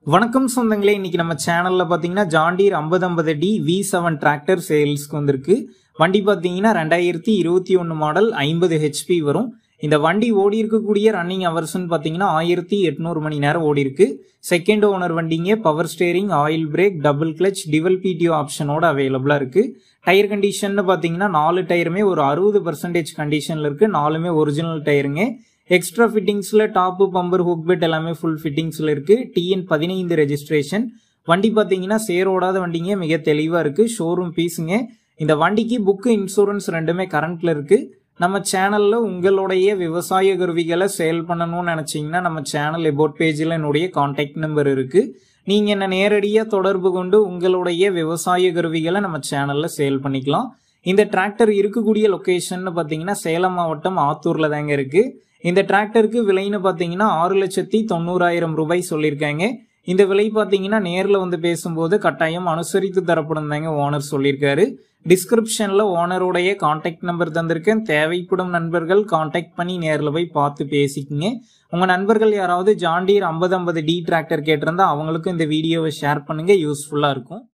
வணக்கம் சொந்தங்களே, இன்னைக்கு நம்ம சேனல்ல பாத்தீங்கன்னா John deer 5050D V7 tractor சேல்ஸ்க்கு வந்திருக்கு. வண்டி பாத்தீங்கன்னா 2021 மாடல் 50 HP வரும். இந்த வண்டி ஓடி இருக்கக்கூடிய ரன்னிங் ஹவர்ஸ்னு பாத்தீங்கன்னா 1800 மணி நேரம் ஓடி இருக்கு. செகண்ட் ஓனர் வண்டிங்க, power steering, oil brake, double clutch, dual PTO ஆப்ஷனோட அவைலபிளா இருக்கு. டயர் கண்டிஷன் பாத்தீங்கன்னா 4 டயருமே ஒரு 60% கண்டிஷன்ல இருக்கு. 4மே ஒரிஜினல் டயருங்க. எக்ஸ்ட்ரா ஃபிட்டிங்ஸ்ல டாப் பம்பர் ஹுக் பெட் எல்லாமே ஃபுல் ஃபிட்டிங்ஸ்ல இருக்கு. TN15 registration. வண்டி பாத்தீங்கன்னா சேரோடாத வண்டிங்க, மிக தெளிவா இருக்கு. ஷோரூம் பீஸுங்க. இந்த வண்டிக்கு புக் இன்சூரன்ஸ் ரெண்டுமே கரண்ட்ல இருக்கு. நம்ம சேனல்ல உங்களுடைய விவசாய கருவிகளை சேல் பண்ணணும்னு நினைச்சீங்கன்னா நம்ம சேனல் எபோட் பேஜ்ல என்னுடைய கான்டாக்ட் நம்பர் இருக்கு. நீங்க என்ன நேரடியா தொடர்பு கொண்டு உங்களுடைய விவசாய கருவிகளை நம்ம சேனல்ல சேல் பண்ணிக்கலாம். இந்த டிராக்டர் இருக்கக்கூடிய லொகேஷன் பாத்தீங்கன்னா சேலம் மாவட்டம் ஆத்தூர்ல தாங்க இருக்கு. இந்த டிராக்டருக்கு விலைன்னு பாத்தீங்கன்னா 6,90,000 ரூபாய் சொல்லியிருக்காங்க. இந்த விலை பாத்தீங்கன்னா நேர்ல வந்து பேசும்போது கட்டாயம் அனுசரித்து தரப்படும் தாங்க ஓனர் சொல்லியிருக்காரு. டிஸ்கிரிப்ஷன்ல ஓனருடைய கான்டாக்ட் நம்பர் தந்திருக்கேன். தேவைப்படும் நண்பர்கள் கான்டாக்ட் பண்ணி நேர்ல போய் பார்த்து பேசிக்கங்க. உங்க நண்பர்கள் யாராவது ஜான் டீர் 5050D டிராக்டர் கேட்டிருந்தா அவங்களுக்கும் இந்த வீடியோவை ஷேர் பண்ணுங்க, யூஸ்ஃபுல்லா இருக்கும்.